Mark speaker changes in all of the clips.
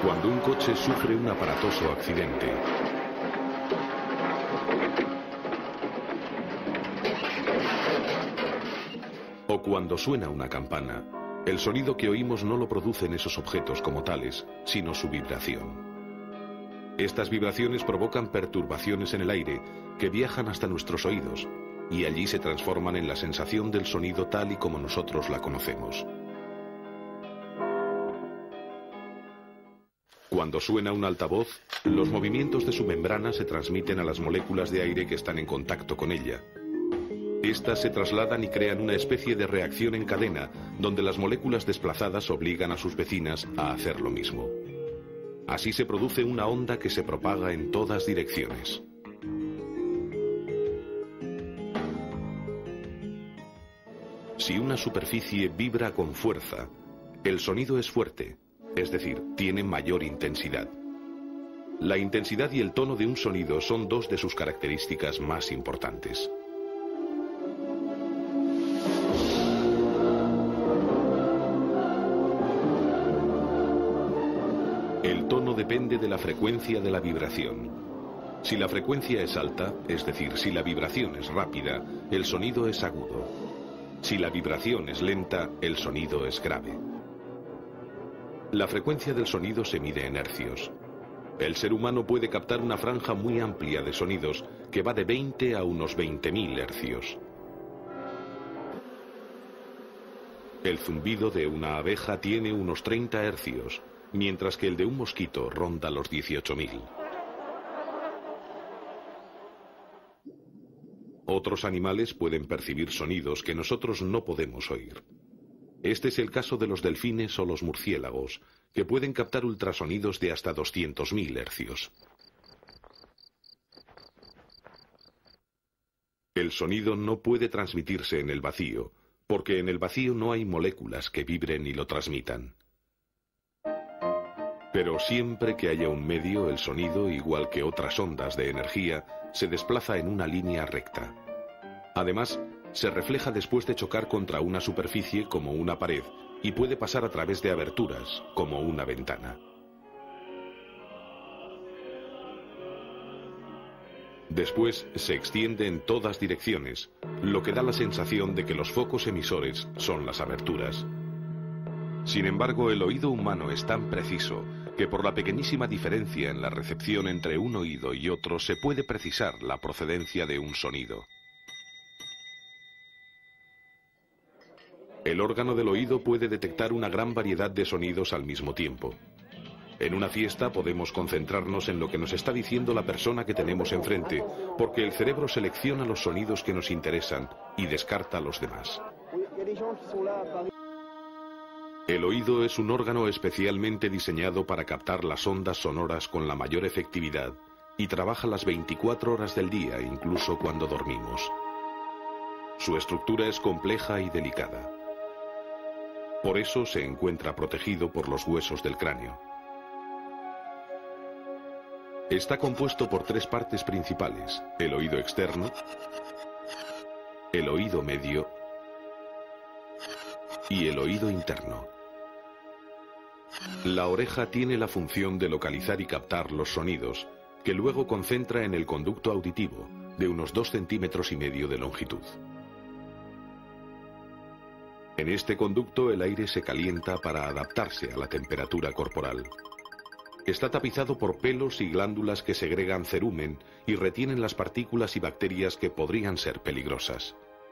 Speaker 1: Cuando un coche sufre un aparatoso accidente, o cuando suena una campana, el sonido que oímos no lo producen esos objetos como tales, sino su vibración. Estas vibraciones provocan perturbaciones en el aire que viajan hasta nuestros oídos y allí se transforman en la sensación del sonido tal y como nosotros la conocemos. Cuando suena un altavoz, los movimientos de su membrana se transmiten a las moléculas de aire que están en contacto con ella. Estas se trasladan y crean una especie de reacción en cadena, donde las moléculas desplazadas obligan a sus vecinas a hacer lo mismo. Así se produce una onda que se propaga en todas direcciones. Si una superficie vibra con fuerza, el sonido es fuerte, es decir, tiene mayor intensidad. La intensidad y el tono de un sonido son dos de sus características más importantes. El tono depende de la frecuencia de la vibración. Si la frecuencia es alta, es decir, si la vibración es rápida, el sonido es agudo. Si la vibración es lenta, el sonido es grave. La frecuencia del sonido se mide en hercios. El ser humano puede captar una franja muy amplia de sonidos que va de 20 a unos 20.000 hercios. El zumbido de una abeja tiene unos 30 hercios, mientras que el de un mosquito ronda los 18.000. Otros animales pueden percibir sonidos que nosotros no podemos oír. Este es el caso de los delfines o los murciélagos, que pueden captar ultrasonidos de hasta 200.000 hercios. El sonido no puede transmitirse en el vacío, porque en el vacío no hay moléculas que vibren y lo transmitan. Pero siempre que haya un medio, el sonido, igual que otras ondas de energía, se desplaza en una línea recta. Además, se refleja después de chocar contra una superficie como una pared y puede pasar a través de aberturas, como una ventana. Después se extiende en todas direcciones, lo que da la sensación de que los focos emisores son las aberturas. Sin embargo, el oído humano es tan preciso que por la pequeñísima diferencia en la recepción entre un oído y otro se puede precisar la procedencia de un sonido. El órgano del oído puede detectar una gran variedad de sonidos al mismo tiempo. En una fiesta podemos concentrarnos en lo que nos está diciendo la persona que tenemos enfrente, porque el cerebro selecciona los sonidos que nos interesan y descarta los demás. El oído es un órgano especialmente diseñado para captar las ondas sonoras con la mayor efectividad y trabaja las 24 horas del día, incluso cuando dormimos. Su estructura es compleja y delicada. Por eso se encuentra protegido por los huesos del cráneo. Está compuesto por tres partes principales: el oído externo, el oído medio y el oído interno. La oreja tiene la función de localizar y captar los sonidos, que luego concentra en el conducto auditivo, de unos 2,5 centímetros de longitud. En este conducto el aire se calienta para adaptarse a la temperatura corporal. Está tapizado por pelos y glándulas que segregan cerumen y retienen las partículas y bacterias que podrían ser peligrosas.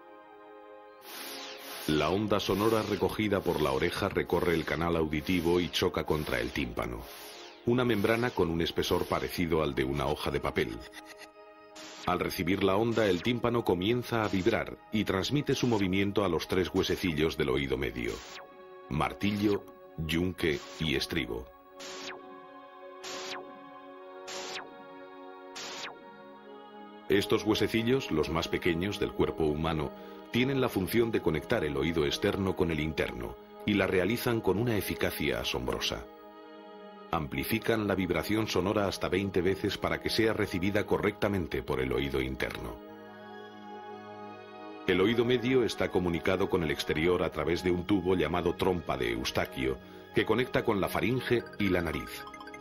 Speaker 1: La onda sonora recogida por la oreja recorre el canal auditivo y choca contra el tímpano, una membrana con un espesor parecido al de una hoja de papel. Al recibir la onda, el tímpano comienza a vibrar y transmite su movimiento a los tres huesecillos del oído medio: martillo, yunque y estribo. Estos huesecillos, los más pequeños del cuerpo humano, tienen la función de conectar el oído externo con el interno y la realizan con una eficacia asombrosa. Amplifican la vibración sonora hasta 20 veces para que sea recibida correctamente por el oído interno. El oído medio está comunicado con el exterior a través de un tubo llamado trompa de Eustaquio, que conecta con la faringe y la nariz.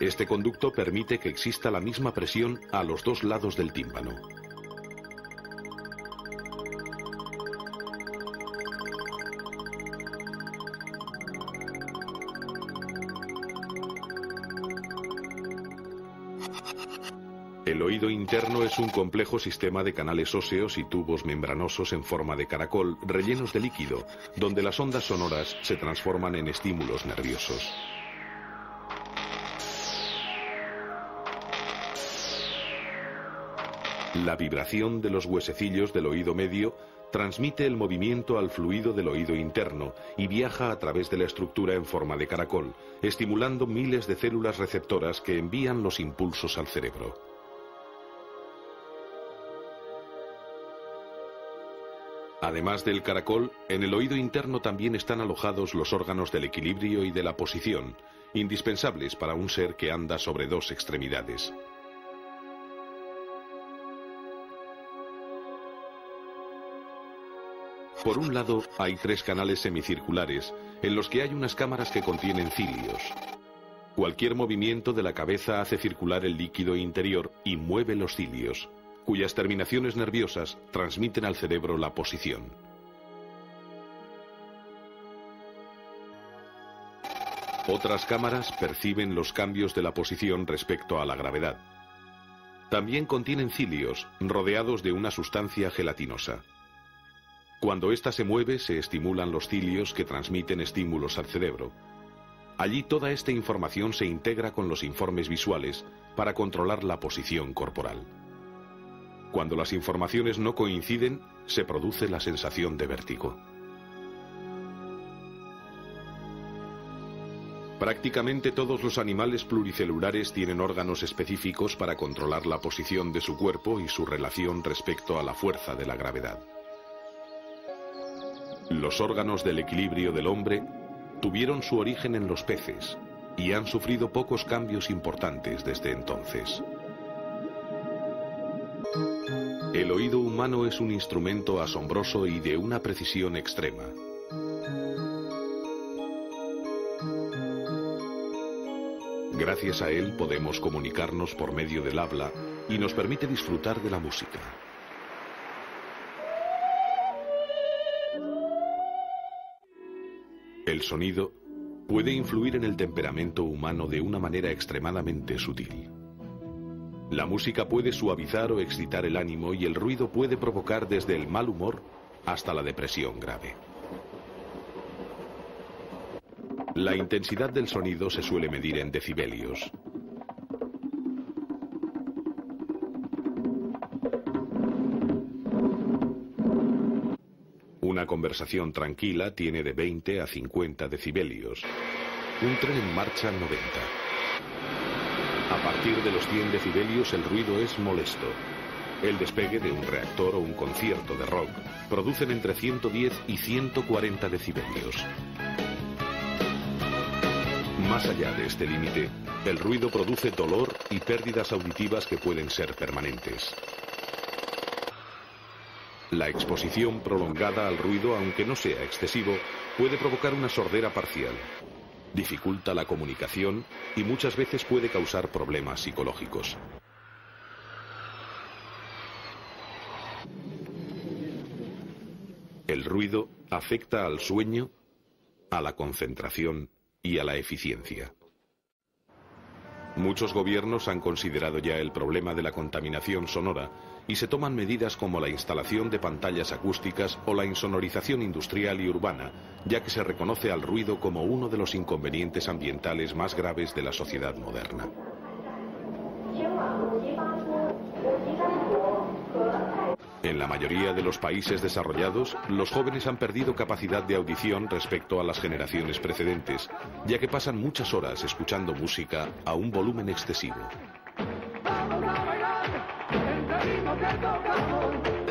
Speaker 1: Este conducto permite que exista la misma presión a los dos lados del tímpano. El oído interno es un complejo sistema de canales óseos y tubos membranosos en forma de caracol rellenos de líquido, donde las ondas sonoras se transforman en estímulos nerviosos. La vibración de los huesecillos del oído medio transmite el movimiento al fluido del oído interno y viaja a través de la estructura en forma de caracol, estimulando miles de células receptoras que envían los impulsos al cerebro. Además del caracol, en el oído interno también están alojados los órganos del equilibrio y de la posición, indispensables para un ser que anda sobre dos extremidades. Por un lado, hay tres canales semicirculares, en los que hay unas cámaras que contienen cilios. Cualquier movimiento de la cabeza hace circular el líquido interior y mueve los cilios, cuyas terminaciones nerviosas transmiten al cerebro la posición. Otras cámaras perciben los cambios de la posición respecto a la gravedad. También contienen cilios, rodeados de una sustancia gelatinosa. Cuando ésta se mueve, se estimulan los cilios que transmiten estímulos al cerebro. Allí toda esta información se integra con los informes visuales para controlar la posición corporal. Cuando las informaciones no coinciden, se produce la sensación de vértigo. Prácticamente todos los animales pluricelulares tienen órganos específicos para controlar la posición de su cuerpo y su relación respecto a la fuerza de la gravedad. Los órganos del equilibrio del hombre tuvieron su origen en los peces y han sufrido pocos cambios importantes desde entonces. El oído humano es un instrumento asombroso y de una precisión extrema. Gracias a él podemos comunicarnos por medio del habla y nos permite disfrutar de la música. El sonido puede influir en el temperamento humano de una manera extremadamente sutil. La música puede suavizar o excitar el ánimo y el ruido puede provocar desde el mal humor hasta la depresión grave. La intensidad del sonido se suele medir en decibelios. Una conversación tranquila tiene de 20 a 50 decibelios. Un tren en marcha 90. A partir de los 100 decibelios el ruido es molesto. El despegue de un reactor o un concierto de rock producen entre 110 y 140 decibelios. Más allá de este límite, el ruido produce dolor y pérdidas auditivas que pueden ser permanentes. La exposición prolongada al ruido, aunque no sea excesivo, puede provocar una sordera parcial. Dificulta la comunicación y muchas veces puede causar problemas psicológicos. El ruido afecta al sueño, a la concentración y a la eficiencia. Muchos gobiernos han considerado ya el problema de la contaminación sonora y se toman medidas como la instalación de pantallas acústicas o la insonorización industrial y urbana, ya que se reconoce al ruido como uno de los inconvenientes ambientales más graves de la sociedad moderna. En la mayoría de los países desarrollados, los jóvenes han perdido capacidad de audición respecto a las generaciones precedentes, ya que pasan muchas horas escuchando música a un volumen excesivo.